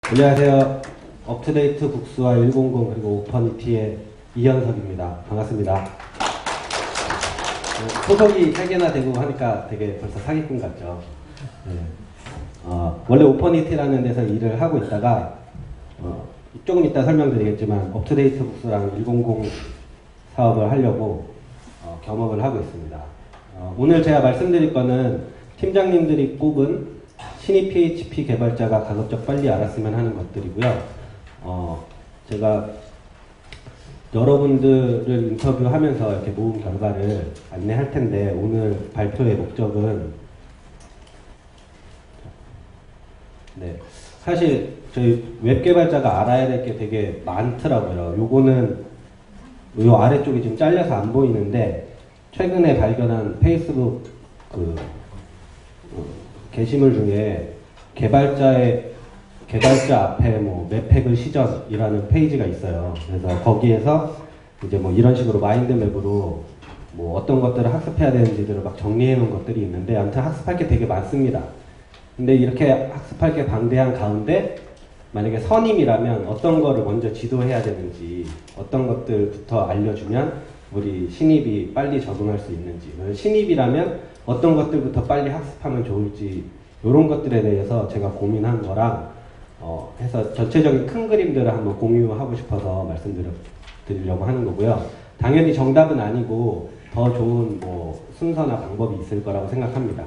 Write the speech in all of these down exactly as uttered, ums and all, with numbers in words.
안녕하세요. 업투데이트 북스와 백십 그리고 오퍼니티의 이현석입니다. 반갑습니다. 소속이 세 개나 되고 하니까 되게 벌써 사기꾼 같죠. 네. 어, 원래 오퍼니티라는 데서 일을 하고 있다가 어, 조금 이따 설명드리겠지만 업투데이트 북스랑 백십 사업을 하려고 어, 겸업을 하고 있습니다. 어, 오늘 제가 말씀드릴 거는 팀장님들이 꼽은 신입 피에이치피 개발자가 가급적 빨리 알았으면 하는 것들이고요. 어, 제가 여러분들을 인터뷰하면서 이렇게 모은 결과를 안내할 텐데, 오늘 발표의 목적은 네, 사실 저희 웹 개발자가 알아야 될 게 되게 많더라고요. 요거는 요 아래쪽이 지금 잘려서 안 보이는데, 최근에 발견한 페이스북 그 어, 게시물 중에 개발자의 개발자 앞에 뭐 맵팩을 시전이라는 페이지가 있어요. 그래서 거기에서 이제 뭐 이런 식으로 마인드맵으로 뭐 어떤 것들을 학습해야 되는지들을 막 정리해 놓은 것들이 있는데, 아무튼 학습할 게 되게 많습니다. 근데 이렇게 학습할 게 방대한 가운데 만약에 선임이라면 어떤 거를 먼저 지도해야 되는지, 어떤 것들부터 알려주면 우리 신입이 빨리 적응할 수 있는지, 신입이라면 어떤 것들부터 빨리 학습하면 좋을지, 이런 것들에 대해서 제가 고민한 거랑 어, 해서 전체적인 큰 그림들을 한번 공유하고 싶어서 말씀드리려고 하는 거고요. 당연히 정답은 아니고 더 좋은 뭐 순서나 방법이 있을 거라고 생각합니다.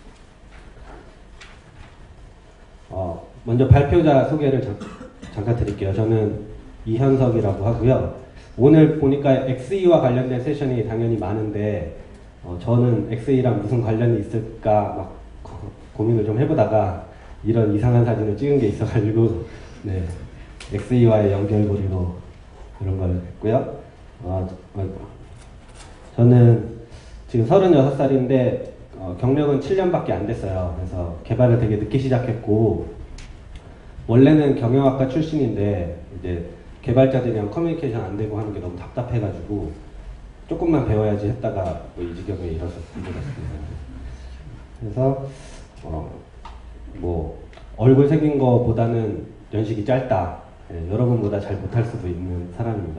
어, 먼저 발표자 소개를 잠, 잠깐 드릴게요. 저는 이현석이라고 하고요. 오늘 보니까 엑스이와 관련된 세션이 당연히 많은데 어, 저는 엑스이랑 무슨 관련이 있을까 막 고민을 좀 해보다가 이런 이상한 사진을 찍은 게 있어가지고 네, 엑스이와의 연결고리로 그런 걸 했고요. 어, 어, 저는 지금 서른여섯 살인데 어, 경력은 칠 년밖에 안 됐어요. 그래서 개발을 되게 늦게 시작했고, 원래는 경영학과 출신인데 이제 개발자들이랑 커뮤니케이션 안 되고 하는 게 너무 답답해가지고 조금만 배워야지 했다가 뭐 이 지경에 이르렀습니다. 그래서 어, 뭐 얼굴 생긴 거보다는 연식이 짧다. 예, 여러분보다 잘 못할 수도 있는 사람입니다.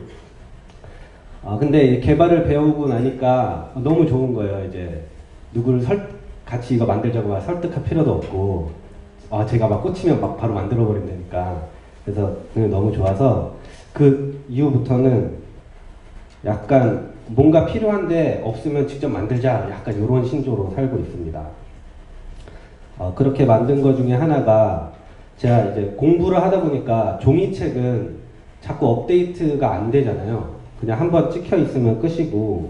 아, 근데 개발을 배우고 나니까 너무 좋은 거예요. 이제 누구를 설, 같이 이거 만들자고 설득할 필요도 없고, 아, 제가 막 꽂히면 막 바로 만들어 버린다니까. 그래서 너무 좋아서 그 이후부터는 약간 뭔가 필요한데 없으면 직접 만들자, 약간 이런 신조로 살고 있습니다. 어, 그렇게 만든 것 중에 하나가, 제가 이제 공부를 하다 보니까 종이책은 자꾸 업데이트가 안 되잖아요. 그냥 한번 찍혀 있으면 끝이고,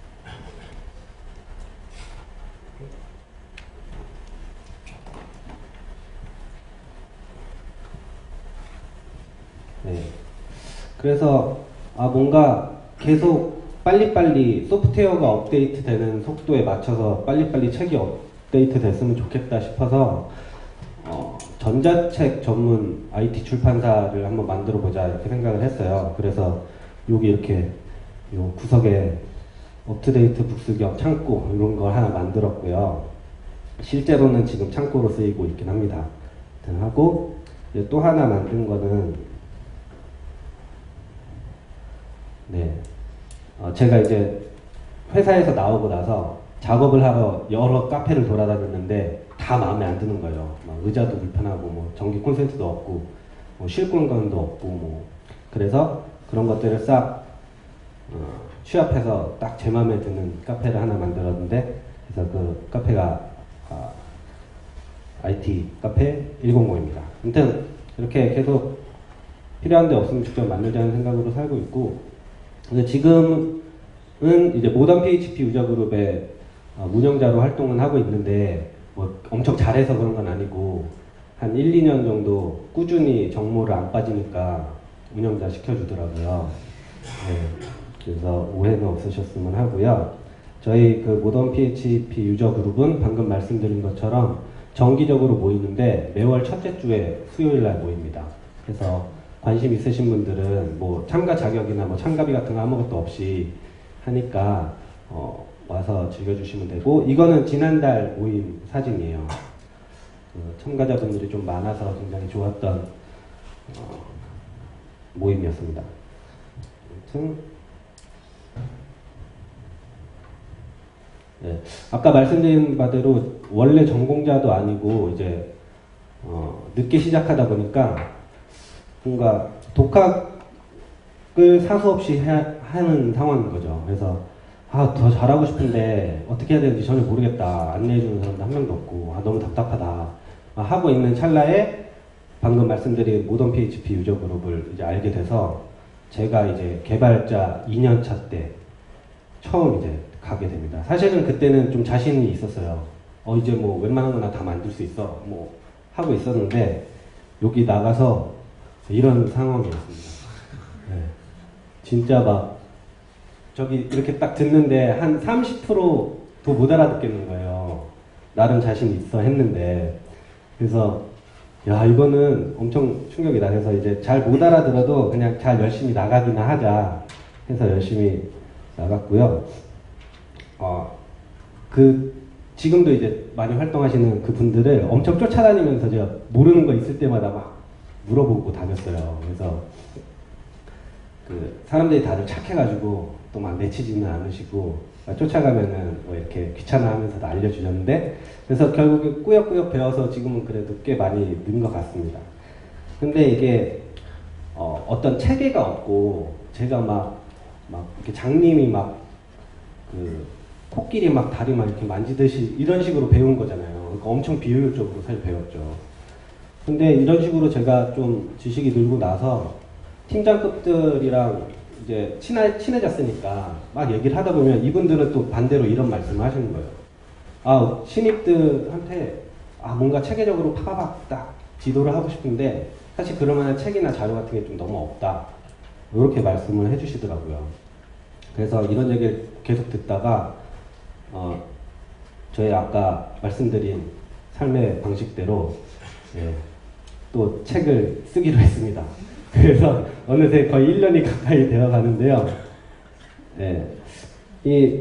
네. 그래서 아, 뭔가 계속 빨리빨리 소프트웨어가 업데이트 되는 속도에 맞춰서 빨리빨리 책이 업데이트 됐으면 좋겠다 싶어서 어, 전자책 전문 아이티 출판사를 한번 만들어 보자 이렇게 생각을 했어요. 그래서 여기 이렇게 요 구석에 업투데이트 북스 겸 창고 이런 걸 하나 만들었고요. 실제로는 지금 창고로 쓰이고 있긴 합니다. 하고 또 하나 만든 거는 네, 어, 제가 이제 회사에서 나오고 나서 작업을 하러 여러 카페를 돌아다녔는데 다 마음에 안 드는 거예요. 막 의자도 불편하고 뭐 전기 콘센트도 없고 뭐 쉴 공간도 없고 뭐, 그래서 그런 것들을 싹 어, 취합해서 딱 제 마음에 드는 카페를 하나 만들었는데, 그래서 그 카페가 어, 아이티 카페 백십입니다. 아무튼 이렇게 계속 필요한 데 없으면 직접 만들자는 생각으로 살고 있고, 근데 지금은 이제 모던 피에이치피 유저 그룹의 어, 운영자로 활동은 하고 있는데, 뭐 엄청 잘해서 그런 건 아니고 한 일, 이 년 정도 꾸준히 정모를 안 빠지니까 운영자 시켜주더라고요. 네, 그래서 오해는 없으셨으면 하고요. 저희 그 모던 피에이치피 유저 그룹은 방금 말씀드린 것처럼 정기적으로 모이는데 매월 첫째 주에 수요일 날 모입니다. 그래서 관심 있으신 분들은 뭐 참가 자격이나 뭐 참가비 같은 거 아무것도 없이 하니까 어, 와서 즐겨주시면 되고, 이거는 지난달 모임 사진이에요. 그 참가자분들이 좀 많아서 굉장히 좋았던 어, 모임이었습니다. 아무튼 네, 아까 말씀드린 바대로 원래 전공자도 아니고 이제 어, 늦게 시작하다 보니까 뭔가 독학을 사수 없이 해야 하는 상황인 거죠. 그래서 아, 더 잘하고 싶은데 어떻게 해야 되는지 전혀 모르겠다. 안내해주는 사람도 한 명도 없고 아, 너무 답답하다. 아, 하고 있는 찰나에 방금 말씀드린 모던 피에이치피 유저 그룹을 이제 알게 돼서 제가 이제 개발자 이 년 차 때 처음 이제 가게 됩니다. 사실은 그때는 좀 자신이 있었어요. 어, 이제 뭐 웬만한 거나 다 만들 수 있어. 뭐 하고 있었는데 여기 나가서 이런 상황이었습니다. 네. 진짜 막 저기 이렇게 딱 듣는데 한 삼십 퍼센트도 못 알아듣겠는 거예요. 나름 자신 있어 했는데. 그래서 야, 이거는 엄청 충격이다. 그래서 이제 잘 못 알아들어도 그냥 잘 열심히 나가기나 하자 해서 열심히 나갔고요. 어, 그 지금도 이제 많이 활동하시는 그 분들을 엄청 쫓아다니면서 제가 모르는 거 있을 때마다 막 물어보고 다녔어요. 그래서 그 사람들이 다들 착해가지고 또 막 내치지는 않으시고 쫓아가면은 뭐 이렇게 귀찮아하면서도 알려주셨는데, 그래서 결국에 꾸역꾸역 배워서 지금은 그래도 꽤 많이 는 것 같습니다. 근데 이게 어, 어떤 체계가 없고 제가 막 막 이렇게 장님이 막 그 코끼리 막 다리 막 이렇게 만지듯이 이런 식으로 배운 거잖아요. 그러니까 엄청 비효율적으로 사실 배웠죠. 근데 이런 식으로 제가 좀 지식이 늘고 나서 팀장급들이랑 이제 친해, 친해졌으니까 막 얘기를 하다 보면 이분들은 또 반대로 이런 말씀을 하시는 거예요. 아, 신입들한테 아, 뭔가 체계적으로 파바박 딱 지도를 하고 싶은데 사실 그럴 만한 책이나 자료 같은 게 좀 너무 없다. 이렇게 말씀을 해주시더라고요. 그래서 이런 얘기를 계속 듣다가 어, 저희 아까 말씀드린 삶의 방식대로 예, 또 책을 쓰기로 했습니다. 그래서 어느새 거의 일 년이 가까이 되어 가는데요. 예, 이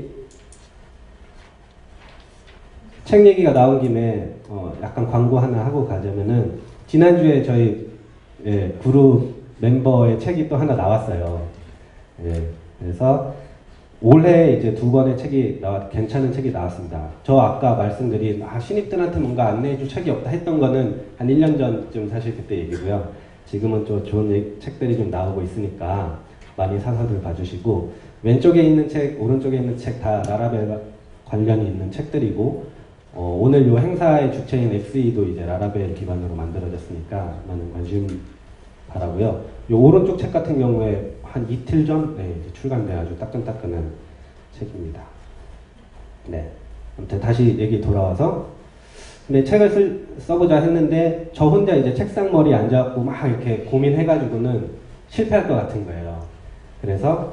책 얘기가 나온 김에 어, 약간 광고 하나 하고 가자면은 지난주에 저희 예, 그룹 멤버의 책이 또 하나 나왔어요. 예, 그래서 올해 이제 두 권의 책이 나왔, 괜찮은 책이 나왔습니다. 저 아까 말씀드린 아, 신입들한테 뭔가 안내해줄 책이 없다 했던 거는 한 일 년 전쯤 사실 그때 얘기고요. 지금은 좀 좋은 책들이 좀 나오고 있으니까 많이 사서들 봐주시고, 왼쪽에 있는 책, 오른쪽에 있는 책 다 라라벨 관련이 있는 책들이고, 어, 오늘 이 행사의 주체인 엑스이도 이제 라라벨 기반으로 만들어졌으니까 많은 관심 바라고요. 이 오른쪽 책 같은 경우에 한 이틀 전 네, 출간돼 아주 따끈따끈한 책입니다. 네, 아무튼 다시 얘기 돌아와서 근데 책을 쓸, 써보자 했는데 저 혼자 이제 책상 머리에 앉아갖고 막 이렇게 고민해가지고는 실패할 것 같은 거예요. 그래서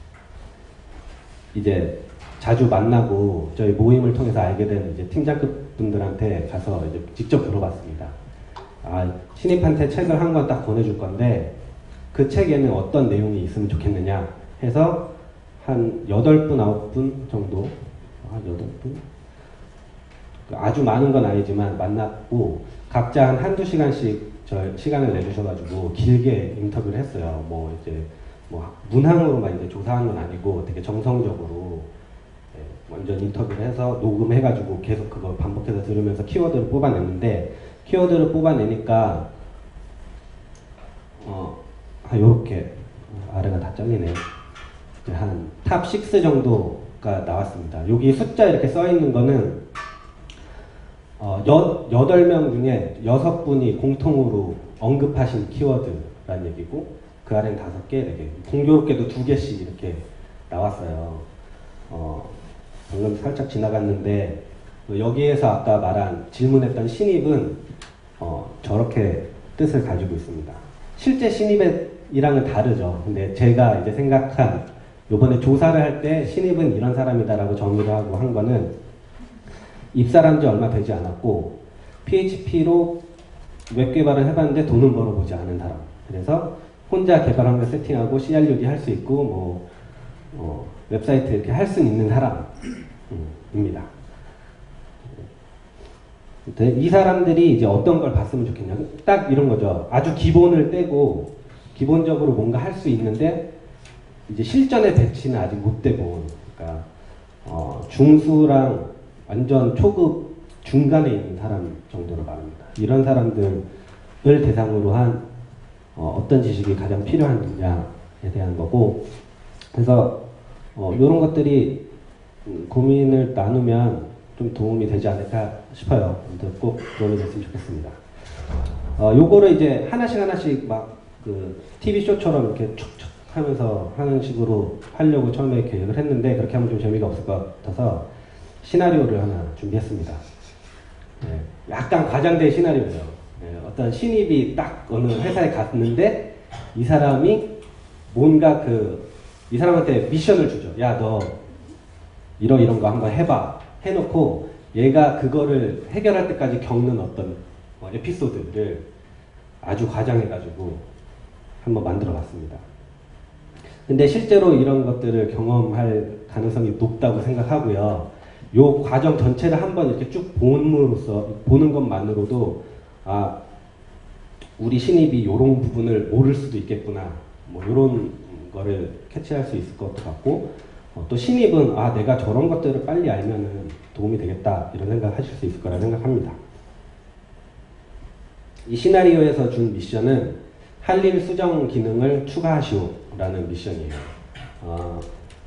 이제 자주 만나고 저희 모임을 통해서 알게 된 이제 팀장급 분들한테 가서 이제 직접 물어봤습니다. 아, 신입한테 책을 한 권 딱 보내줄 건데 그 책에는 어떤 내용이 있으면 좋겠느냐 해서 한 여덟 분, 아홉 분 정도, 한 여덟 분? 아주 많은 건 아니지만 만났고 각자 한 한두 시간씩 저 시간을 내주셔가지고 길게 인터뷰를 했어요. 뭐 이제 뭐 문항으로만 이제 조사한 건 아니고 되게 정성적으로 네, 완전 인터뷰를 해서 녹음해가지고 계속 그걸 반복해서 들으면서 키워드를 뽑아냈는데 키워드를 뽑아내니까 어, 아, 요렇게 아래가 다 잘리네요. 한 탑 육 정도가 나왔습니다. 여기 숫자 이렇게 써 있는 거는 어, 여, 여덟 명 중에 여섯 분이 공통으로 언급하신 키워드라는 얘기고 그 아래는 다섯 개, 네 개, 공교롭게도 두 개씩 이렇게 나왔어요. 어, 방금 살짝 지나갔는데 여기에서 아까 말한 질문했던 신입은 어, 저렇게 뜻을 가지고 있습니다. 실제 신입이랑은 다르죠. 근데 제가 이제 생각한 요번에 조사를 할 때 신입은 이런 사람이다라고 정의를 하고 한 거는 입사한 지 얼마 되지 않았고 피에이치피로 웹 개발을 해봤는데 돈은 벌어보지 않은 사람. 그래서 혼자 개발한 걸 세팅하고 씨알유디 할 수 있고 뭐 어, 웹사이트 이렇게 할 수 있는 사람입니다. 이 사람들이 이제 어떤 걸 봤으면 좋겠냐. 딱 이런 거죠. 아주 기본을 떼고 기본적으로 뭔가 할 수 있는데 이제 실전의 배치는 아직 못 되고, 그러니까 어, 중수랑 완전 초급 중간에 있는 사람 정도로 말합니다. 이런 사람들을 대상으로 한 어, 어떤 지식이 가장 필요한냐에 대한 거고, 그래서 어, 이런 것들이 음, 고민을 나누면 좀 도움이 되지 않을까 싶어요. 꼭 도움이 됐으면 좋겠습니다. 어, 요거를 이제 하나씩 하나씩 막 그 티비쇼처럼 이렇게 촉촉 하면서 하는 식으로 하려고 처음에 계획을 했는데, 그렇게 하면 좀 재미가 없을 것 같아서 시나리오를 하나 준비했습니다. 네, 약간 과장된 시나리오죠. 네, 어떤 신입이 딱 어느 회사에 갔는데 이 사람이 뭔가 그 이 사람한테 미션을 주죠. 야, 너 이러 이런 거 한번 해봐. 해놓고 얘가 그거를 해결할 때까지 겪는 어떤 뭐 에피소드를 아주 과장해가지고 한번 만들어 봤습니다. 근데 실제로 이런 것들을 경험할 가능성이 높다고 생각하고요. 요 과정 전체를 한번 이렇게 쭉 본으로써 보는 것만으로도 아, 우리 신입이 요런 부분을 모를 수도 있겠구나, 뭐 요런 거를 캐치할 수 있을 것 같고, 어, 또 신입은 아, 내가 저런 것들을 빨리 알면은 도움이 되겠다, 이런 생각 하실 수 있을 거라 생각합니다. 이 시나리오에서 준 미션은 할 일 수정 기능을 추가하시오 라는 미션이에요. 어,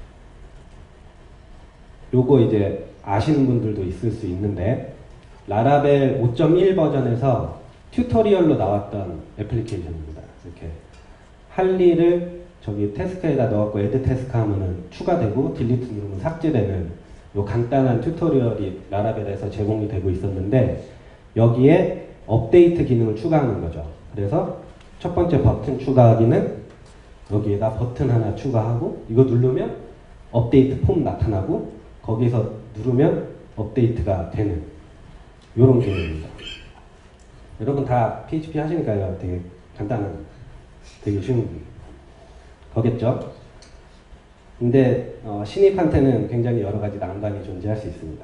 요거 이제 아시는 분들도 있을 수 있는데, 라라벨 오 점 일 버전에서 튜토리얼로 나왔던 애플리케이션입니다. 이렇게 할 일을 저기 태스크에다 넣었고 애드 태스크 하면은 추가되고 딜리트 누르면 삭제되는 요 간단한 튜토리얼이 라라벨에서 제공이 되고 있었는데, 여기에 업데이트 기능을 추가하는 거죠. 그래서 첫 번째 버튼 추가하기는 여기에다 버튼 하나 추가하고, 이거 누르면 업데이트 폼 나타나고 거기서 누르면 업데이트가 되는 요런 기능입니다. 여러분 다 피에이치피 하시니까요. 되게 간단한, 되게 쉬운 거겠죠? 근데 어, 신입한테는 굉장히 여러 가지 난관이 존재할 수 있습니다.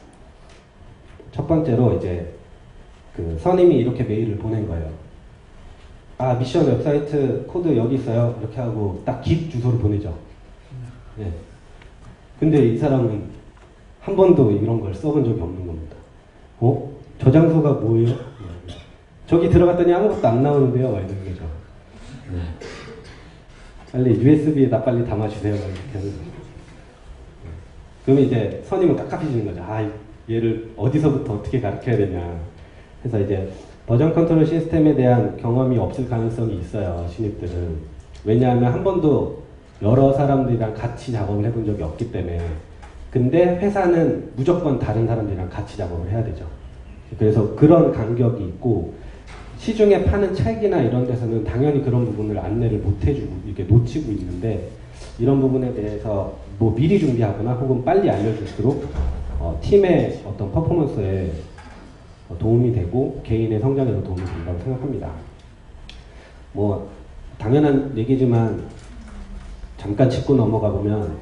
첫 번째로 이제 그 선임이 이렇게 메일을 보낸 거예요. 아, 미션 웹사이트 코드 여기 있어요. 이렇게 하고 딱 깃 주소를 보내죠. 네. 근데 이 사람은 한 번도 이런 걸 써본 적이 없는 겁니다. 어? 저장소가 뭐예요? 저기 들어갔더니 아무것도 안 나오는데요. 막 이런 거죠. 네. 빨리 유에스비에다 빨리 담아주세요. 이렇게 하면서. 그러면 이제 선임은 깝깝해지는 거죠. 아, 얘를 어디서부터 어떻게 가르쳐야 되냐. 그래서 이제 버전 컨트롤 시스템에 대한 경험이 없을 가능성이 있어요. 신입들은. 왜냐하면 한 번도 여러 사람들이랑 같이 작업을 해본 적이 없기 때문에. 근데 회사는 무조건 다른 사람들이랑 같이 작업을 해야 되죠. 그래서 그런 간격이 있고, 시중에 파는 책이나 이런 데서는 당연히 그런 부분을 안내를 못 해주고 이렇게 놓치고 있는데, 이런 부분에 대해서 뭐 미리 준비하거나 혹은 빨리 알려줄수록 어, 팀의 어떤 퍼포먼스에 도움이 되고 개인의 성장에도 도움이 된다고 생각합니다. 뭐 당연한 얘기지만 잠깐 짚고 넘어가 보면,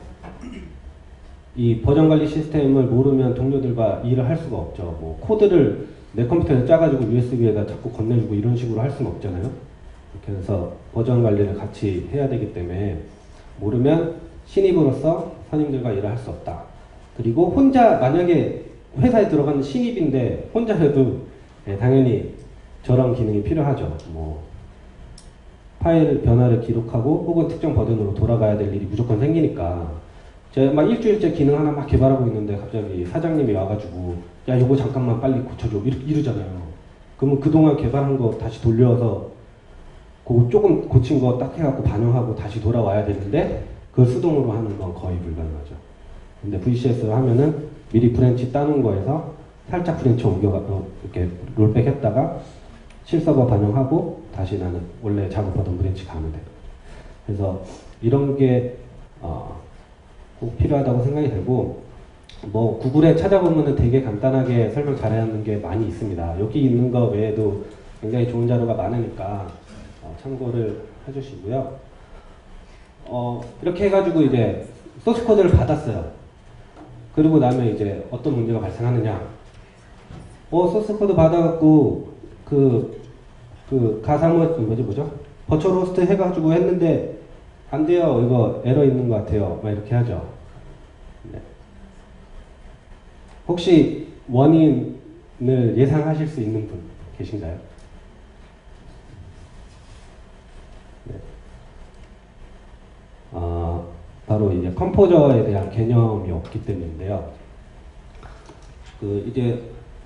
이 버전 관리 시스템을 모르면 동료들과 일을 할 수가 없죠. 뭐 코드를 내 컴퓨터에 짜가지고 유에스비에다 자꾸 건네주고 이런 식으로 할 수는 없잖아요. 그렇게 해서 버전 관리를 같이 해야 되기 때문에 모르면 신입으로서 선임들과 일을 할 수 없다. 그리고 혼자 만약에 회사에 들어가는 신입인데 혼자 해도 네, 당연히 저런 기능이 필요하죠. 뭐 파일 변화를 기록하고 혹은 특정 버전으로 돌아가야 될 일이 무조건 생기니까, 제가 막 일주일째 기능 하나 막 개발하고 있는데 갑자기 사장님이 와가지고 야, 이거 잠깐만 빨리 고쳐줘 이러, 이러잖아요. 그러면 그동안 개발한 거 다시 돌려서 그거 조금 고친 거 딱 해갖고 반영하고 다시 돌아와야 되는데 그걸 수동으로 하는 건 거의 불가능하죠. 근데 브이씨에스를 하면은 미리 브랜치 따놓은 거에서 살짝 브랜치 옮겨가 이렇게 롤백 했다가 실서버 반영하고 다시 나는 원래 작업하던 브랜치 가면 돼요. 그래서 이런 게 어, 꼭 필요하다고 생각이 되고, 뭐 구글에 찾아보면은 되게 간단하게 설명 잘해놓는 게 많이 있습니다. 여기 있는 거 외에도 굉장히 좋은 자료가 많으니까 어, 참고를 해주시고요. 어, 이렇게 해가지고 이제 소스 코드를 받았어요. 그리고 나면 이제 어떤 문제가 발생하느냐. 어, 소스 코드 받아갖고, 그, 그, 가상호, 뭐지, 뭐죠? 버추얼 호스트 해가지고 했는데, 안 돼요. 이거 에러 있는 것 같아요. 막 이렇게 하죠. 네. 혹시 원인을 예상하실 수 있는 분 계신가요? 네. 어, 바로 이제 컴포저에 대한 개념이 없기 때문인데요. 그, 이제,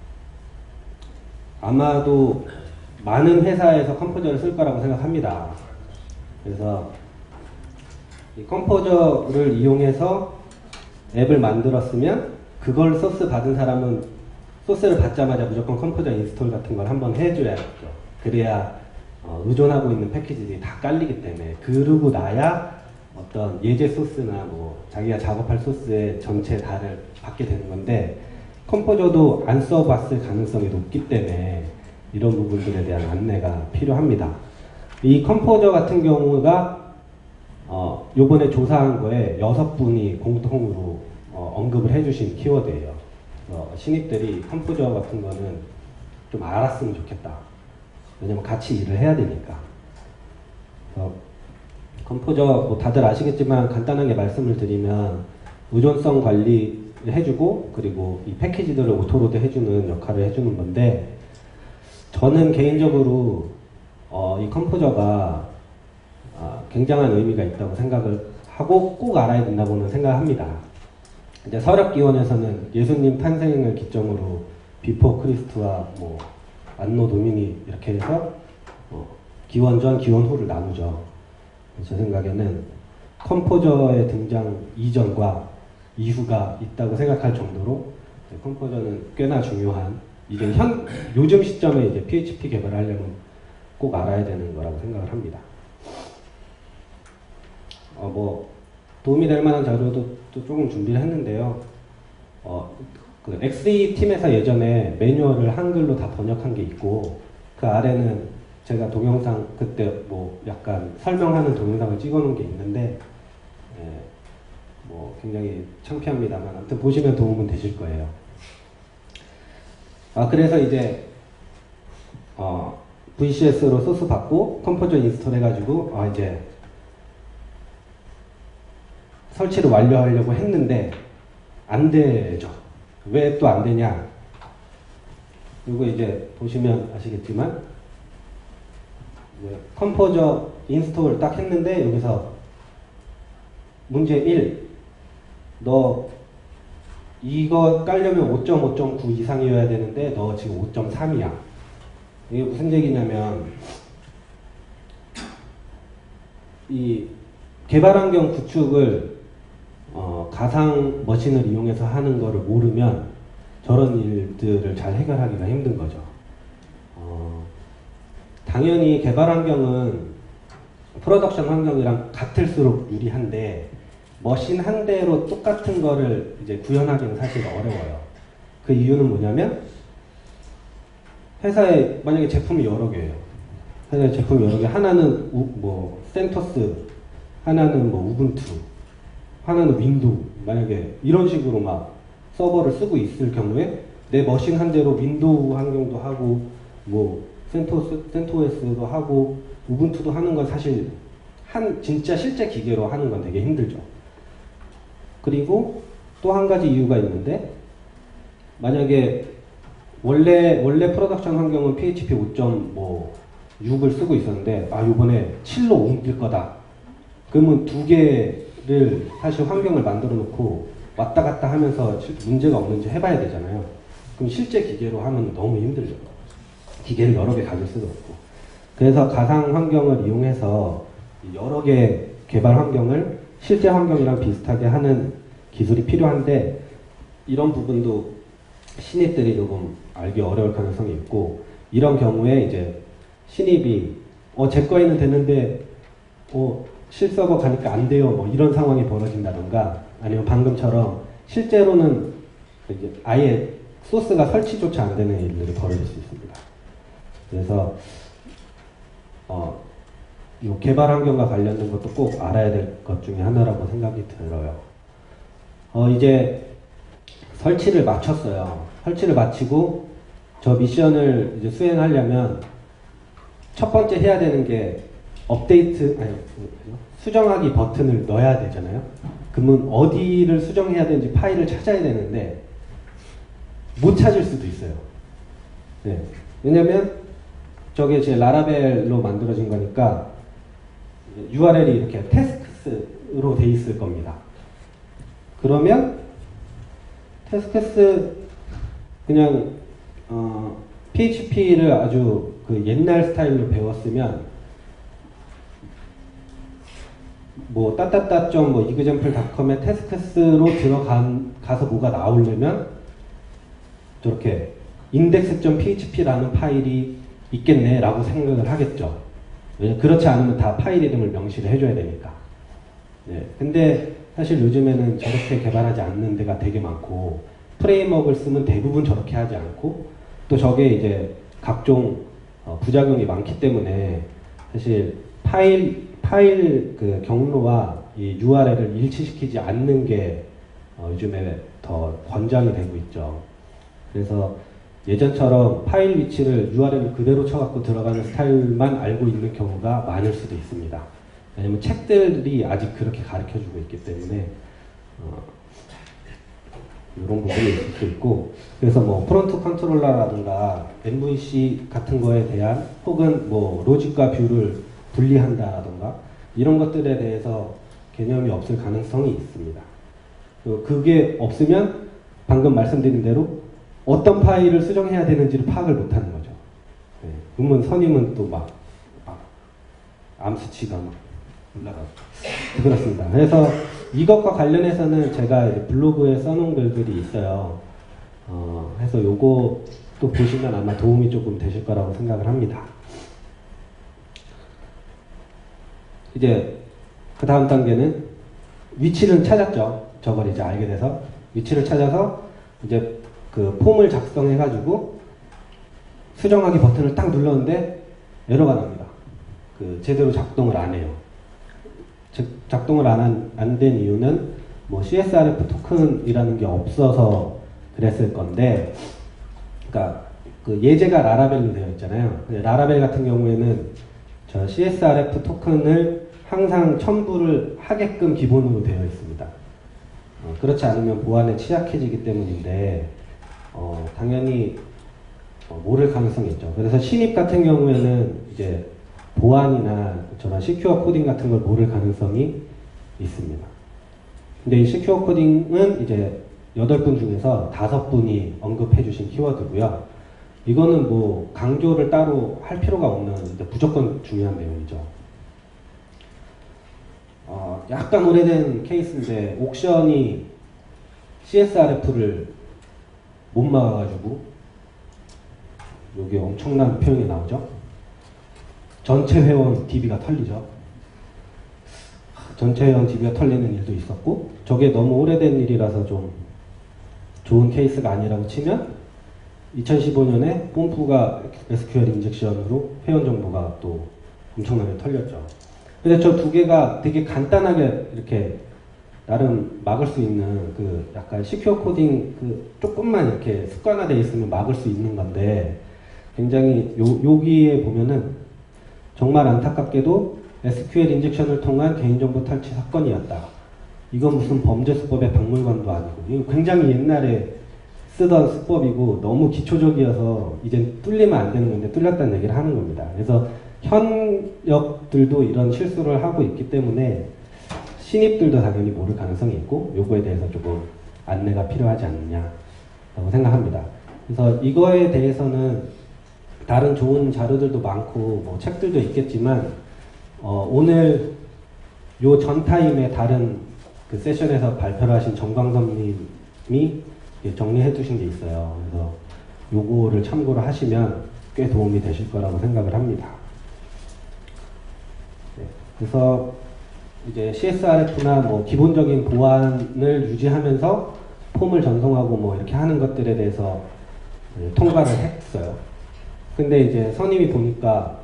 아마도 많은 회사에서 컴포저를 쓸 거라고 생각합니다. 그래서 이 컴포저를 이용해서 앱을 만들었으면 그걸 소스 받은 사람은 소스를 받자마자 무조건 컴포저 인스톨 같은 걸 한번 해줘야겠죠. 그래야 어, 의존하고 있는 패키지들이 다 깔리기 때문에 그러고 나야 어떤 예제 소스나 뭐 자기가 작업할 소스의 전체 다를 받게 되는 건데 컴포저도 안 써봤을 가능성이 높기 때문에 이런 부분들에 대한 안내가 필요합니다. 이 컴포저 같은 경우가 어, 요번에 조사한 거에 여섯 분이 공통으로 어, 언급을 해주신 키워드예요. 어, 신입들이 컴포저 같은 거는 좀 알았으면 좋겠다. 왜냐면 같이 일을 해야 되니까. 어, 컴포저 뭐 다들 아시겠지만 간단하게 말씀을 드리면 의존성 관리를 해주고 그리고 이 패키지들을 오토로드 해주는 역할을 해주는 건데 저는 개인적으로 어, 이 컴포저가 어, 굉장한 의미가 있다고 생각을 하고 꼭 알아야 된다고는 생각합니다. 이제 서력기원에서는 예수님 탄생을 기점으로 비포 크리스트와 뭐 안노 도미니 이렇게 해서 어, 기원 전 기원 후를 나누죠. 제 생각에는 컴포저의 등장 이전과 이후가 있다고 생각할 정도로 컴포저는 꽤나 중요한 이제 현 요즘 시점에 이제 피에이치피 개발을 하려면 꼭 알아야 되는 거라고 생각을 합니다. 어, 뭐 도움이 될 만한 자료도 또 조금 준비를 했는데요. 어, 그 엑스이 팀에서 예전에 매뉴얼을 한글로 다 번역한 게 있고 그 아래는 제가 동영상 그때 뭐 약간 설명하는 동영상을 찍어놓은 게 있는데 예, 뭐 굉장히 창피합니다만 아무튼 보시면 도움은 되실 거예요. 아 그래서 이제 어, 브이씨에스로 소스 받고 컴포저 인스톨 해가지고 아 이제 설치를 완료하려고 했는데 안 되죠. 왜 또 안 되냐? 그리고 이제 보시면 아시겠지만 컴포저 인스톨 딱 했는데 여기서 문제 일 너 이거 깔려면 오 점 오 점 구 이상이어야 되는데 너 지금 오 점 삼이야. 이게 무슨 얘기냐면 이 개발 환경 구축을 어, 가상 머신을 이용해서 하는 거를 모르면 저런 일들을 잘 해결하기가 힘든 거죠. 어, 당연히 개발 환경은 프로덕션 환경이랑 같을수록 유리한데 머신 한 대로 똑같은 거를 이제 구현하기는 사실 어려워요. 그 이유는 뭐냐면 회사에 만약에 제품이 여러 개예요. 회사에 제품이 여러 개 하나는 우, 뭐 센토스, 하나는 뭐 우분투, 하나는 윈도우, 만약에 이런 식으로 막 서버를 쓰고 있을 경우에 내 머신 한 대로 윈도우 환경도 하고 뭐 센토스, 센토에스도 하고 우분투도 하는 건 사실 한 진짜 실제 기계로 하는 건 되게 힘들죠. 그리고 또 한 가지 이유가 있는데 만약에 원래 원래 프로덕션 환경은 피에이치피 오 점 육을 쓰고 있었는데 아 요번에 칠로 옮길 거다. 그러면 두 개를 사실 환경을 만들어 놓고 왔다 갔다 하면서 문제가 없는지 해봐야 되잖아요. 그럼 실제 기계로 하면 너무 힘들죠. 기계를 여러 개 가질 수도 없고. 그래서 가상 환경을 이용해서 여러 개 개발 환경을 실제 환경이랑 비슷하게 하는 기술이 필요한데 이런 부분도 신입들이 조금 알기 어려울 가능성이 있고 이런 경우에 이제 신입이 어, 제 거에는 되는데 어, 실서버 가니까 안 돼요. 뭐 이런 상황이 벌어진다던가 아니면 방금처럼 실제로는 이제 아예 소스가 설치조차 안 되는 일들이 벌어질 수 있습니다. 그래서 어, 이 개발 환경과 관련된 것도 꼭 알아야 될 것 중에 하나라고 생각이 들어요. 어, 이제 설치를 마쳤어요. 설치를 마치고 저 미션을 이제 수행하려면 첫 번째 해야 되는 게 업데이트, 아니, 수정하기 버튼을 넣어야 되잖아요. 그러면 어디를 수정해야 되는지 파일을 찾아야 되는데 못 찾을 수도 있어요. 네. 왜냐면 저게 제 라라벨로 만들어진 거니까 유알엘이 이렇게 테스크스로 돼 있을 겁니다. 그러면 테스크스 그냥 어, 피에이치피를 아주 그 옛날 스타일로 배웠으면 뭐 따따따.뭐 이그젠플 닷컴의 테스크스로 들어간 가서 뭐가 나오려면 저렇게 index.php라는 파일이 있겠네 라고 생각을 하겠죠. 왜냐면 그렇지 않으면 다 파일 이름을 명시를 해줘야 되니까. 네. 근데 사실 요즘에는 저렇게 개발하지 않는 데가 되게 많고 프레임워크를 쓰면 대부분 저렇게 하지 않고 또 저게 이제 각종 어, 부작용이 많기 때문에 사실 파일 파일 그 경로와 이 유알엘을 일치시키지 않는 게 어, 요즘에 더 권장이 되고 있죠. 그래서 예전처럼 파일 위치를 유알엘을 그대로 쳐갖고 들어가는 스타일만 알고 있는 경우가 많을 수도 있습니다. 왜냐면 책들이 아직 그렇게 가르쳐주고 있기 때문에 어, 이런 부분이 있을 수 있고, 그래서 뭐 프론트 컨트롤러라든가 엠브이씨 같은 거에 대한 혹은 뭐 로직과 뷰를 분리한다라든가 이런 것들에 대해서 개념이 없을 가능성이 있습니다. 그게 없으면 방금 말씀드린 대로 어떤 파일을 수정해야 되는지를 파악을 못하는 거죠. 네. 그러면 선임은 또 막, 막 암수치가 막 올라가고 그렇습니다. 그래서 이것과 관련해서는 제가 이제 블로그에 써놓은 글들이 있어요. 어, 해서 요거 또 보시면 아마 도움이 조금 되실 거라고 생각을 합니다. 이제 그 다음 단계는 위치를 찾았죠. 저걸 이제 알게 돼서 위치를 찾아서 이제 그 폼을 작성해가지고 수정하기 버튼을 딱 눌렀는데 에러가 납니다. 그 제대로 작동을 안 해요. 즉 작동을 안 된 이유는 뭐 씨에스알에프 토큰이라는 게 없어서 그랬을 건데, 그러니까 그 예제가 라라벨로 되어 있잖아요. 라라벨 같은 경우에는 저 씨에스알에프 토큰을 항상 첨부를 하게끔 기본으로 되어 있습니다. 어, 그렇지 않으면 보안에 취약해지기 때문인데 어, 당연히 어, 모를 가능성이 있죠. 그래서 신입 같은 경우에는 이제 보안이나 저런 시큐어 코딩 같은 걸 모를 가능성이 있습니다. 근데 이 시큐어 코딩은 이제 여덟 분 중에서 다섯 분이 언급해 주신 키워드고요. 이거는 뭐 강조를 따로 할 필요가 없는 무조건 중요한 내용이죠. 어, 약간 오래된 케이스인데 옥션이 씨에스알에프를 못 막아가지고 여기 엄청난 표현이 나오죠. 전체 회원 디비가 털리죠. 전체 회원 디비가 털리는 일도 있었고, 저게 너무 오래된 일이라서 좀 좋은 케이스가 아니라고 치면 이천십오 년에 뽐프가 에스큐엘 인젝션으로 회원 정보가 또 엄청나게 털렸죠. 근데 저 두 개가 되게 간단하게 이렇게 나름 막을 수 있는 그 약간 시큐어 코딩 그 조금만 이렇게 습관화되어 있으면 막을 수 있는 건데, 굉장히 요, 여기에 보면은 정말 안타깝게도 에스큐엘 인젝션을 통한 개인정보 탈취 사건이었다. 이건 무슨 범죄수법의 박물관도 아니고, 이거 굉장히 옛날에 쓰던 수법이고 너무 기초적이어서 이제 뚫리면 안 되는 건데 뚫렸다는 얘기를 하는 겁니다. 그래서 현역들도 이런 실수를 하고 있기 때문에 신입들도 당연히 모를 가능성이 있고, 요거에 대해서 조금 안내가 필요하지 않느냐라고 생각합니다. 그래서 이거에 대해서는 다른 좋은 자료들도 많고 뭐 책들도 있겠지만 어, 오늘 요 전 타임에 다른 그 세션에서 발표를 하신 정광섭님이 정리해 두신 게 있어요. 그래서 요거를 참고를 하시면 꽤 도움이 되실 거라고 생각을 합니다. 네, 그래서 이제 씨에스알에프나 뭐 기본적인 보안을 유지하면서 폼을 전송하고 뭐 이렇게 하는 것들에 대해서 통과를 했어요. 근데 이제 선임이 보니까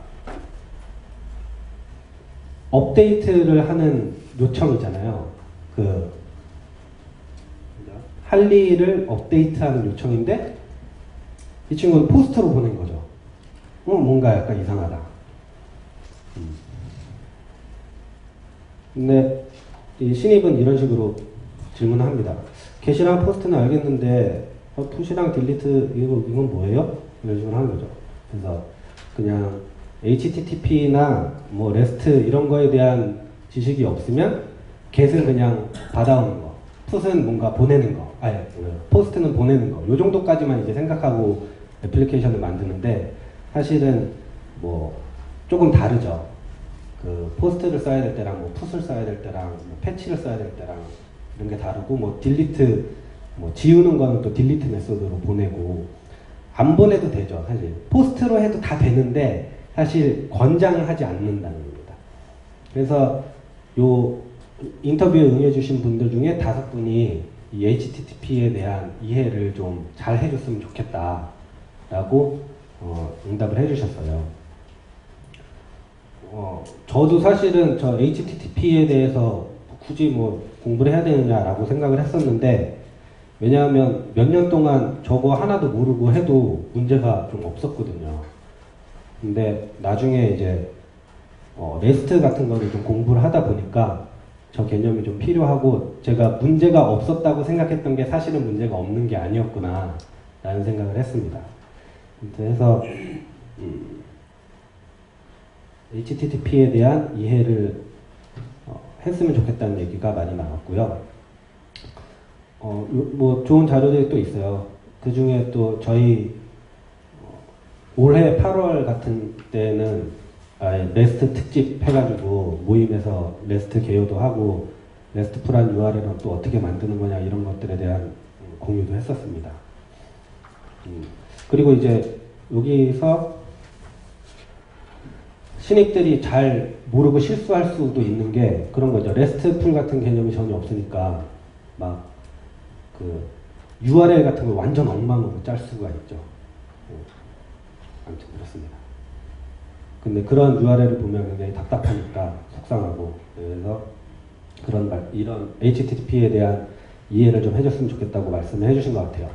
업데이트를 하는 요청이잖아요. 그 할 일을 업데이트하는 요청인데 이 친구는 포스트로 보낸 거죠. 어, 뭔가 약간 이상하다. 음. 근데 이 신입은 이런 식으로 질문을 합니다. 게시랑 포스트는 알겠는데 어, 푸시랑 딜리트 이거, 이건 뭐예요? 이런 식으로 하는 거죠. 그래서 그냥 에이치티티피나 뭐 레스트 이런 거에 대한 지식이 없으면 get은 그냥 받아오는 거, 풋은 뭔가 보내는 거, 아니 포스트는 보내는 거, 요 정도까지만 이제 생각하고 애플리케이션을 만드는데 사실은 뭐 조금 다르죠. 그 포스트를 써야 될 때랑 뭐 풋을 써야 될 때랑 뭐 패치를 써야 될 때랑 이런 게 다르고, 뭐 딜리트 뭐 지우는 거는 또 딜리트 메소드로 보내고, 안 보내도 되죠. 사실 포스트로 해도 다 되는데 사실 권장하지 않는다는 겁니다. 그래서 요 인터뷰에 응해주신 분들 중에 다섯 분이 이 에이치티티피에 대한 이해를 좀 잘 해줬으면 좋겠다라고 어, 응답을 해주셨어요. 어, 저도 사실은 저 에이치티티피에 대해서 굳이 뭐 공부를 해야 되느냐라고 생각을 했었는데, 왜냐하면 몇 년 동안 저거 하나도 모르고 해도 문제가 좀 없었거든요. 근데 나중에 이제 어, 레스트 같은 거를 좀 공부를 하다 보니까 저 개념이 좀 필요하고, 제가 문제가 없었다고 생각했던 게 사실은 문제가 없는 게 아니었구나 라는 생각을 했습니다. 그래서 음, 에이치티티피에 대한 이해를 어, 했으면 좋겠다는 얘기가 많이 나왔고요. 어, 뭐 좋은 자료들이 또 있어요. 그 중에 또 저희 어, 올해 팔월 같은 때는 아예 레스트 특집 해가지고 모임에서 레스트 개요도 하고 레스트풀한 유알엘은 또 어떻게 만드는 거냐 이런 것들에 대한 공유도 했었습니다. 음, 그리고 이제 여기서 신입들이 잘 모르고 실수할 수도 있는 게 그런 거죠. 레스트풀 같은 개념이 전혀 없으니까 막 그 유알엘 같은 걸 완전 엉망으로 짤 수가 있죠. 어, 아무튼 그렇습니다. 근데 그런 유알엘을 보면 굉장히 답답하니까 속상하고, 그래서 그런 말, 이런 에이치티티피에 대한 이해를 좀 해줬으면 좋겠다고 말씀을 해주신 것 같아요.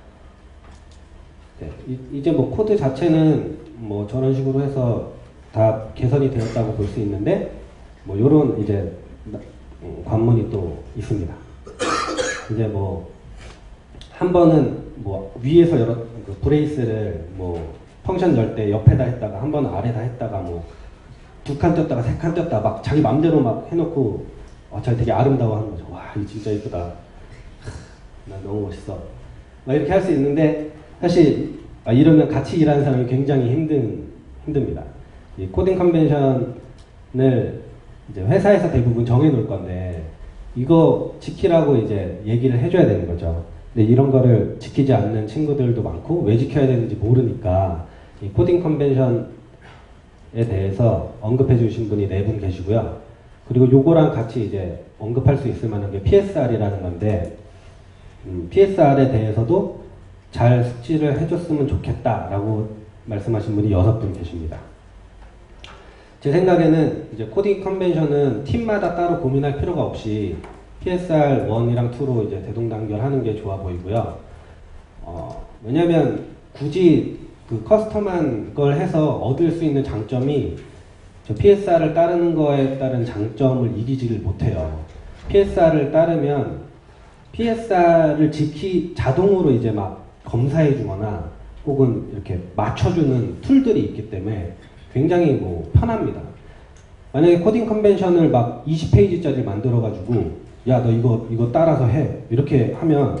네, 이, 이제 뭐 코드 자체는 뭐 저런 식으로 해서 다 개선이 되었다고 볼 수 있는데, 뭐 요런 이제 관문이 또 있습니다. 이제 뭐 한 번은 뭐 위에서 여러 그 브레이스를 뭐 펑션 열 때 옆에다 했다가 한 번은 아래다 했다가 뭐 두 칸 떴다가 세 칸 떴다가 막 자기 맘대로 막 해놓고 어, 저 되게 아름다워하는 거죠. 와, 이거 진짜 이쁘다. 나 너무 멋있어. 막 이렇게 할 수 있는데 사실 아, 이러면 같이 일하는 사람이 굉장히 힘든 힘듭니다. 이 코딩 컨벤션을 이제 회사에서 대부분 정해놓을 건데 이거 지키라고 이제 얘기를 해줘야 되는 거죠. 근데 이런 거를 지키지 않는 친구들도 많고 왜 지켜야 되는지 모르니까 이 코딩 컨벤션에 대해서 언급해 주신 분이 네 분 계시고요. 그리고 요거랑 같이 이제 언급할 수 있을 만한 게 피에스알이라는 건데 음, 피에스알에 대해서도 잘 숙지를 해줬으면 좋겠다라고 말씀하신 분이 여섯 분 계십니다. 제 생각에는 이제 코딩 컨벤션은 팀마다 따로 고민할 필요가 없이 피에스알 일이랑 이로 이제 대동단결하는 게 좋아 보이고요. 어, 왜냐면 굳이 그 커스텀한 걸 해서 얻을 수 있는 장점이 저 피에스알을 따르는 거에 따른 장점을 이기지를 못해요. 피에스알을 따르면 피에스알을 지키 자동으로 이제 막 검사해 주거나 혹은 이렇게 맞춰주는 툴들이 있기 때문에 굉장히 뭐 편합니다. 만약에 코딩 컨벤션을 막 이십 페이지짜리 만들어가지고 야, 너 이거 이거 따라서 해 이렇게 하면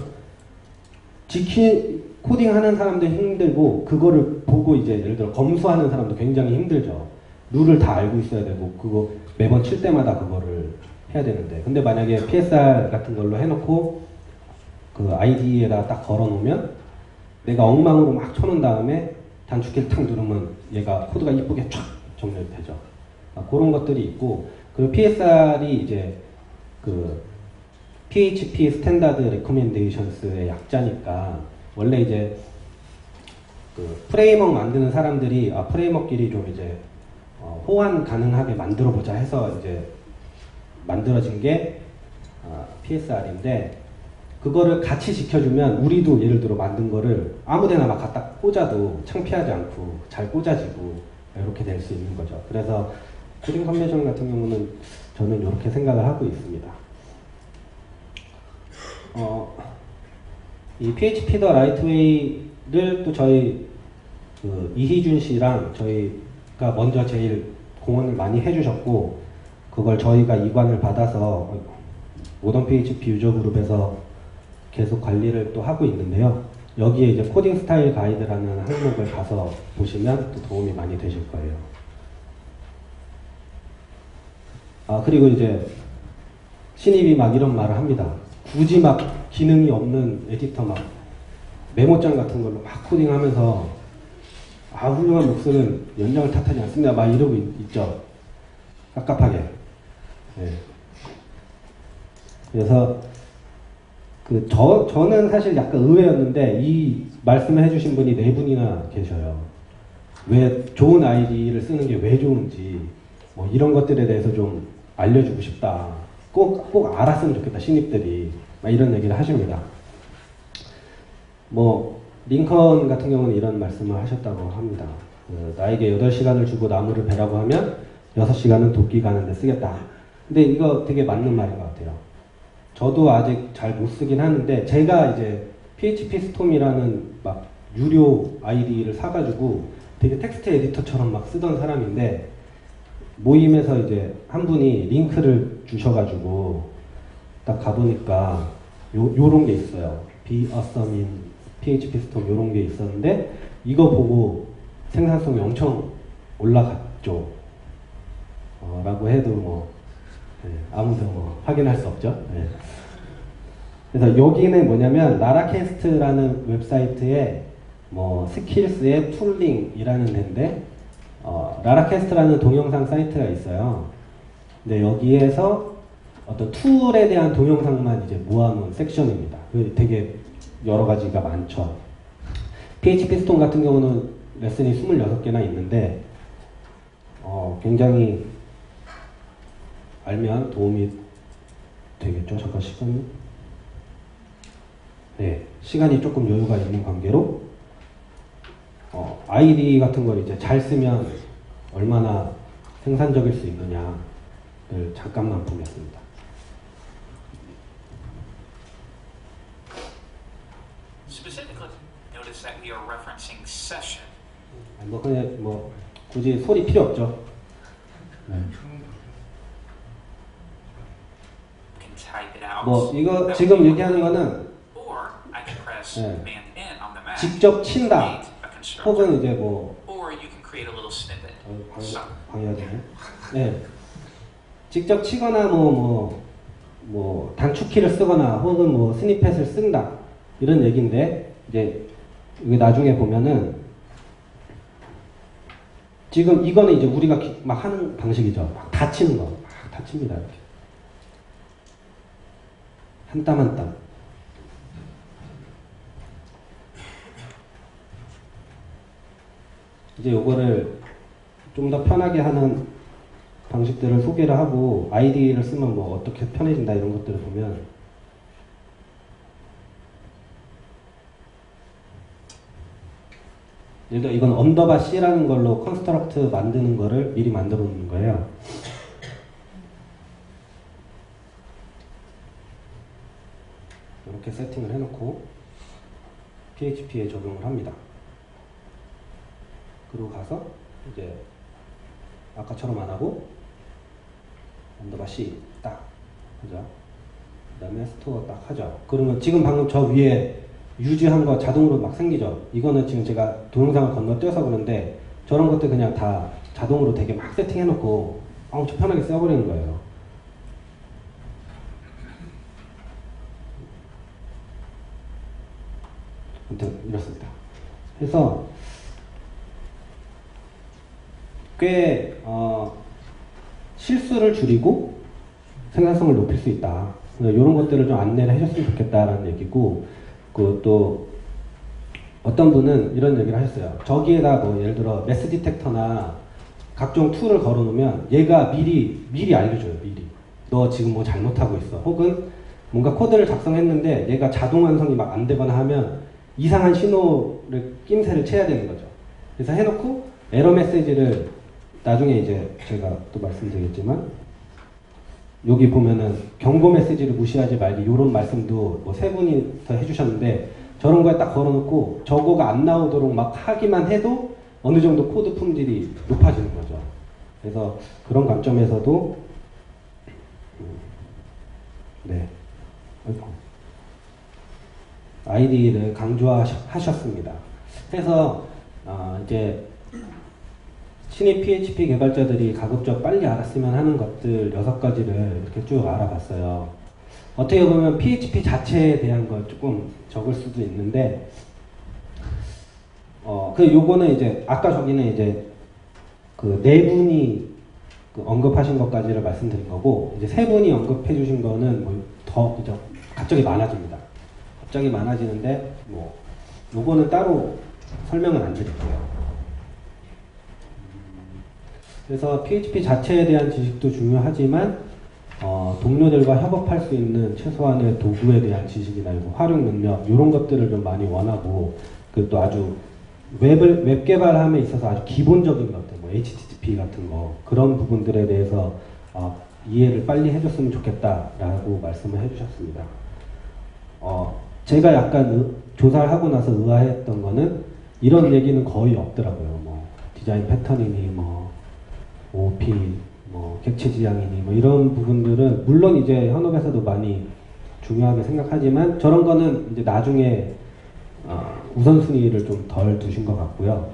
지키 코딩하는 사람도 힘들고 그거를 보고 이제 예를 들어 검수하는 사람도 굉장히 힘들죠. 룰을 다 알고 있어야 되고 그거 매번 칠 때마다 그거를 해야 되는데, 근데 만약에 피에스알 같은 걸로 해놓고 그 아이디에다 딱 걸어놓으면 내가 엉망으로 막 쳐놓은 다음에 단축키를 탁 누르면 얘가 코드가 이쁘게 촥 정렬되죠. 아, 그런 것들이 있고, 그 피에스알이 이제 그 피에이치피 스탠다드 레코멘데이션스의 약자니까 원래 이제 그 프레임워크 만드는 사람들이 아 프레임워크끼리 좀 이제 어, 호환 가능하게 만들어 보자 해서 이제 만들어진 게 어, 피에스알인데 그거를 같이 지켜주면 우리도 예를 들어 만든 거를 아무데나 막 갖다 꽂아도 창피하지 않고 잘 꽂아지고 이렇게 될 수 있는 거죠. 그래서 코딩 컨벤션 같은 경우는 저는 이렇게 생각을 하고 있습니다. 어, 이 피에이치피 더 라이트 웨이를 또 저희 그 이희준 씨랑 저희가 먼저 제일 공헌을 많이 해주셨고, 그걸 저희가 이관을 받아서 모던 피에이치피 유저 그룹에서 계속 관리를 또 하고 있는데요. 여기에 이제 코딩 스타일 가이드라는 항목을 가서 보시면 또 도움이 많이 되실 거예요. 아, 그리고 이제 신입이 막 이런 말을 합니다. 굳이 막 기능이 없는 에디터 막 메모장 같은 걸로 막 코딩하면서 아, 훌륭한 목소리는 연장을 탓하지 않습니다. 막 이러고 있, 있죠. 깝깝하게. 네. 그래서 그 저, 저는 사실 약간 의외였는데 이 말씀을 해주신 분이 네 분이나 계셔요. 왜 좋은 아이디를 쓰는 게 왜 좋은지 뭐 이런 것들에 대해서 좀 알려주고 싶다. 꼭, 꼭 알았으면 좋겠다, 신입들이. 막 이런 얘기를 하십니다. 뭐 링컨 같은 경우는 이런 말씀을 하셨다고 합니다. 그, 나에게 여덟 시간을 주고 나무를 베라고 하면 여섯 시간은 도끼 가는데 쓰겠다. 근데 이거 되게 맞는 말인 것 같아요. 저도 아직 잘 못 쓰긴 하는데, 제가 이제 피에이치피 스톰이라는 막 유료 아이디를 사가지고 되게 텍스트 에디터처럼 막 쓰던 사람인데, 모임에서 이제 한 분이 링크를 주셔가지고 딱 가보니까 요, 요런 게 있어요. Be awesome in 피에이치피 스톰 요런 게 있었는데, 이거 보고 생산성이 엄청 올라갔죠. 어, 라고 해도 뭐 네, 아무도 뭐 확인할 수 없죠. 네. 그래서 여기는 뭐냐면 라라캐스트라는 웹사이트에 뭐 스킬스의 툴링이라는 데인데, 어, 라라캐스트라는 동영상 사이트가 있어요. 근데 여기에서 어떤 툴에 대한 동영상만 이제 모아놓은 섹션입니다. 되게 여러 가지가 많죠. 피에이치피 스톰 같은 경우는 레슨이 스물여섯 개나 있는데, 어, 굉장히 알면 도움이 되겠죠. 잠깐 시간이. 네, 시간이 조금 여유가 있는 관계로 어, 아이디 같은 걸 이제 잘 쓰면 얼마나 생산적일 수 있느냐를 잠깐만 보겠습니다. Specifically, notice that we are referencing session. 뭐 그냥 뭐 굳이 소리 필요 없죠. 네. Can type it out. 뭐 이거 지금 얘기하는 거는 Or I can press 네. Command N on the Mac. 직접 친다. create a constructor. 혹은 이제 뭐 Or you can create a little snippet. 어, 방, So, 방해하네. 네. 직접 치거나 뭐, 뭐, 뭐, 단축키를 쓰거나 혹은 뭐 스니펫을 쓴다. 이런 얘기인데, 이제, 여기 나중에 보면은, 지금 이거는 이제 우리가 기, 막 하는 방식이죠. 막 다 치는 거. 막 다 칩니다. 이렇게. 한 땀 한 땀. 이제 요거를 좀 더 편하게 하는 방식들을 소개를 하고, 아이디를 쓰면 뭐 어떻게 편해진다 이런 것들을 보면, 예를 들어 이건 언더바 C라는 걸로 컨스트럭트 만드는 거를 미리 만들어 놓는 거예요. 이렇게 세팅을 해놓고 피에이치피에 적용을 합니다. 그리고 가서 이제 아까처럼 안 하고 언더바 C 딱 하죠. 그 다음에 스토어 딱 하죠. 그러면 지금 방금 저 위에 유지한 거 자동으로 막 생기죠. 이거는 지금 제가 동영상을 건너뛰어서 그런데 저런 것들 그냥 다 자동으로 되게 막 세팅해놓고 엄청 편하게 써버리는 거예요. 아무튼 이렇습니다. 그래서 꽤 어, 실수를 줄이고 생산성을 높일 수 있다. 이런 것들을 좀 안내를 해줬으면 좋겠다라는 얘기고, 그 또 어떤 분은 이런 얘기를 하셨어요. 저기에다 뭐 예를 들어 메스 디텍터나 각종 툴을 걸어놓으면 얘가 미리 미리 알려줘요. 미리 너 지금 뭐 잘못하고 있어. 혹은 뭔가 코드를 작성했는데 얘가 자동 완성이 막 안 되거나 하면 이상한 신호를 낌새를 채야 되는 거죠. 그래서 해놓고 에러 메시지를 나중에 이제 제가 또 말씀드리겠지만 여기 보면은 경고 메시지를 무시하지 말기 이런 말씀도 뭐 세 분이 더 해주셨는데 저런 거에 딱 걸어놓고 저거가 안 나오도록 막 하기만 해도 어느 정도 코드 품질이 높아지는 거죠. 그래서 그런 관점에서도 네 아이디를 강조하셨습니다. 그래서 어 이제 신입 피에이치피 개발자들이 가급적 빨리 알았으면 하는 것들 여섯 가지를 이렇게 쭉 알아봤어요. 어떻게 보면 피에이치피 자체에 대한 걸 조금 적을 수도 있는데, 어, 그 요거는 이제 아까 저기는 이제 그 네 분이 그 언급하신 것까지를 말씀드린 거고, 이제 세 분이 언급해 주신 거는 뭐 더 이제 갑자기 많아집니다. 갑자기 많아지는데 뭐 요거는 따로 설명은 안 드릴게요. 그래서 피에이치피 자체에 대한 지식도 중요하지만 어, 동료들과 협업할 수 있는 최소한의 도구에 대한 지식이나 활용 능력 이런 것들을 좀 많이 원하고 그 또 아주 웹을 웹 개발함에 있어서 아주 기본적인 것들 뭐 에이치티티피 같은 거 그런 부분들에 대해서 어, 이해를 빨리 해줬으면 좋겠다라고 말씀을 해주셨습니다. 어, 제가 약간 의, 조사를 하고 나서 의아했던 거는 이런 얘기는 거의 없더라고요. 뭐 디자인 패턴이니 뭐 오오피, 뭐 객체 지향이니 뭐 이런 부분들은 물론 이제 현업에서도 많이 중요하게 생각하지만 저런 거는 이제 나중에 어, 우선순위를 좀 덜 두신 것 같고요.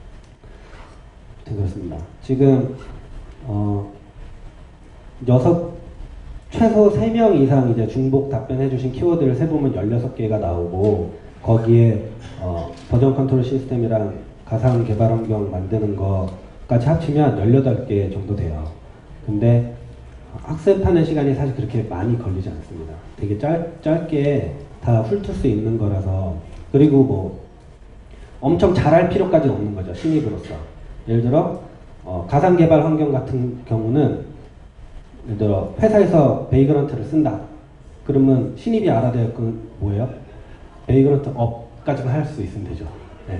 그렇습니다. 지금 어, 여섯 최소 세 명 이상 이제 중복 답변해 주신 키워드를 세보면 열여섯 개가 나오고 거기에 어, 버전 컨트롤 시스템이랑 가상 개발 환경 만드는 거까지 합치면 열여덟 개 정도 돼요. 근데 학습하는 시간이 사실 그렇게 많이 걸리지 않습니다. 되게 짧, 짧게 다 훑을 수 있는 거라서 그리고 뭐 엄청 잘할 필요까지는 없는 거죠. 신입으로서. 예를 들어 어, 가상 개발 환경 같은 경우는 예를 들어 회사에서 베이그런트를 쓴다. 그러면 신입이 알아야 될 건 뭐예요? 베이그런트 업까지만 할 수 있으면 되죠. 네.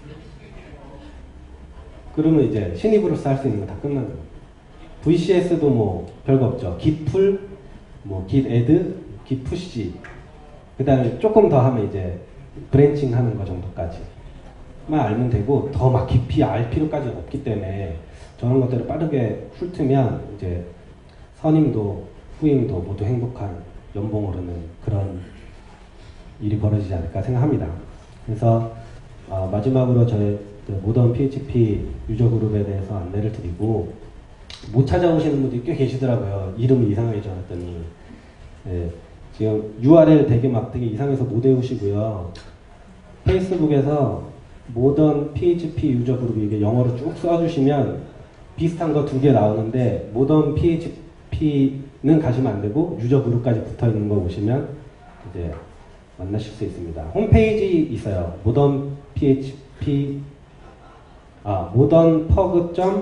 그러면 이제 신입으로서 할 수 있는 거 다 끝나는 거예요. 브이씨에스도 뭐 별거 없죠. git pull, 뭐 git add, git push. 그 다음에 조금 더 하면 이제 브랜칭 하는 거 정도까지만 알면 되고 더 막 깊이 알 필요까지는 없기 때문에 저런 것들을 빠르게 훑으면 이제 선임도 후임도 모두 행복한 연봉 오르는 그런 일이 벌어지지 않을까 생각합니다. 그래서 어, 마지막으로 저희 모던 피에이치피 유저 그룹에 대해서 안내를 드리고 못 찾아오시는 분들이 꽤 계시더라고요. 이름이 이상하게 적었더니 네, 지금 유알엘 되게 막 되게 이상해서 못 외우시고요. 페이스북에서 모던 피에이치피 유저 그룹 이게 영어로 쭉 써주시면 비슷한 거 두 개 나오는데 모던 피에이치피는 가시면 안 되고 유저 그룹까지 붙어 있는 거 보시면 이제 만나실 수 있습니다. 홈페이지 있어요. 모던 피에이치피 아 모던 퍼그 점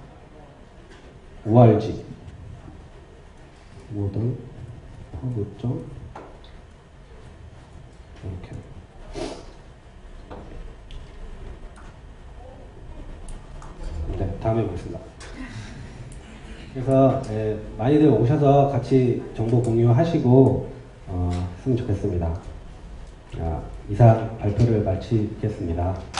오알지 모던 퍼그 점 이렇게 네, 다음에 보겠습니다. 그래서 예, 많이들 오셔서 같이 정보 공유하시고 어, 했으면 좋겠습니다. 자, 이상 발표를 마치겠습니다.